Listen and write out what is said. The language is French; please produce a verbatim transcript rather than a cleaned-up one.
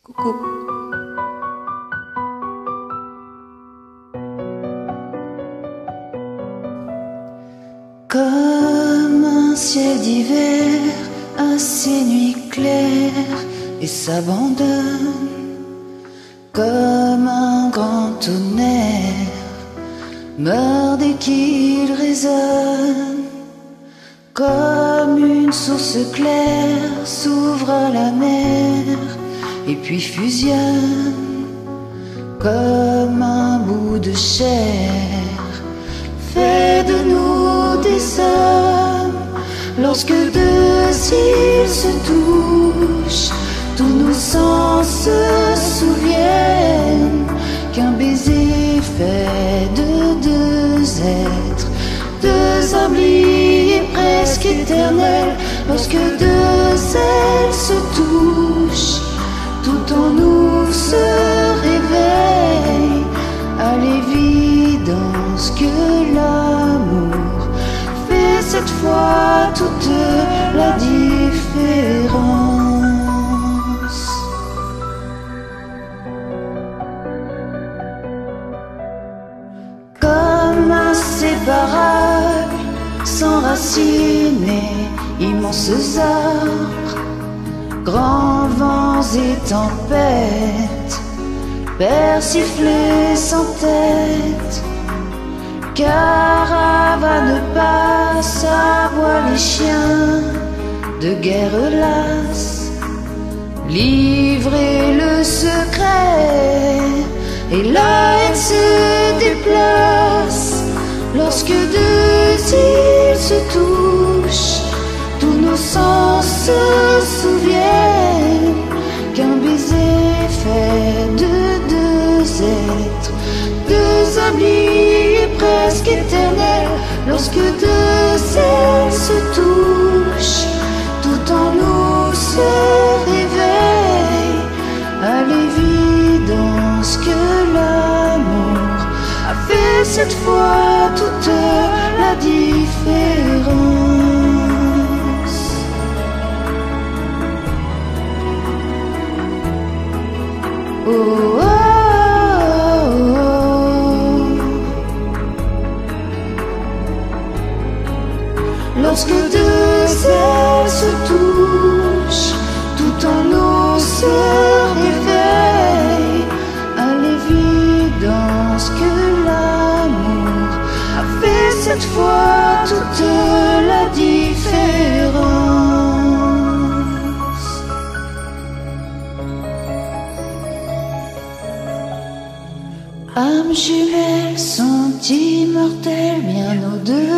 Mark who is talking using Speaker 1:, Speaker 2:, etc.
Speaker 1: Coucou. Comme un ciel d'hiver à ses nuits claires et s'abandonne, comme un grand tonnerre meurt dès qu'il résonne, comme une source claire s'ouvre à la mer et puis fusionne, comme un bout de chair fait de nous des hommes. Lorsque deux îles se touchent, tous nos sens se souviennent qu'un baiser fait de deux êtres, deux âmes liées presque éternelles. Lorsque deux ailes se touchent, tout en nous se réveille à l'évidence que l'amour fait cette fois toute la différence. Comme inséparables, s'enraciner, immenses arbres, grands vents et tempêtes, persifler sans tête, caravane passe, aboient les chiens de guerre lasse, livrer le secret, et la haine se déplace. Lorsque deux îles se touchent, tous nos sens se souviennent qu'un baiser fait de deux êtres, deux âmes liées presque éternelles. Lorsque deux ailes se touchent, tout en nous se réveille à l'évidence que l'amour a fait cette fois toute la différence. Oh, oh, oh, oh. Lorsque deux ailes se touchent, tout en nous se réveille à l'évidence que l'amour a fait cette fois toute la différence. Âmes jumelles sont immortelles bien au-delà